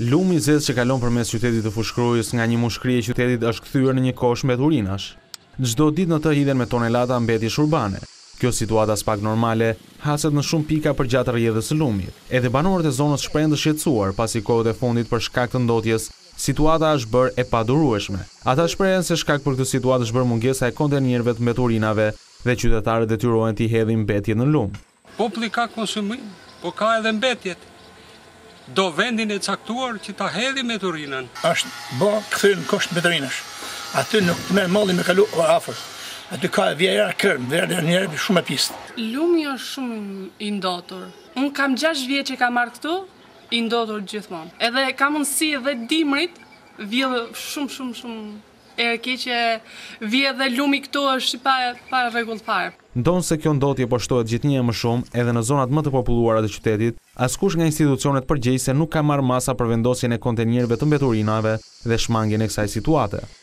Lumi i zezë që kalon përmes qytetit të Fushkruajës nga një mushkëri e qytetit është kthyer në një kosh mbeturinash. Çdo ditë në të hidhen me tonelata mbetjesh urbane. Kjo situata s'pak normale haset në shumë pika përgjatë rrjedhës së lumit. Edhe banorët e zonës shprehen të shqetësuar pasi kohët e fundit për shkak të ndotjes situata është bërë e padurueshme. Ata shprehen se shkak për këtë situatë është bërë mungesa e kontenierëve të mbeturinave dhe qytetarët detyrohen t'i hedhin mbetjet në lum. Populli ka konsumim, po ka edhe mbetjet. Do vendin e caktuar që ta hedhi mbeturinën. Është bë kthyer në kosh mbeturinash. Aty nuk të merr malli me kalu afër. Aty ka vjera kërm, vjera njerëz shumë e pistë. Lumi është shumë i ndotur. Unë kam 6 vjet që kam marrë këtu, i ndotur gjithmonë. Edhe ka mundësi edhe dimrit, vjedh shumë erë keqe, vjedh dhe lumi këtu është pa rregull fare. Ndonë se kjo ndotje po shtohet gjithnjë më shumë edhe në zonat më të populluara të qytetit, askush nga institucionet përgjegjëse nuk ka marrë masa për vendosjen e kontenierëve të mbeturinave dhe shmangjen e kësaj situate.